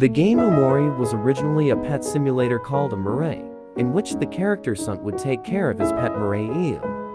The game OMORI was originally a pet simulator called a Moray, in which the character Sunt would take care of his pet Moray eel.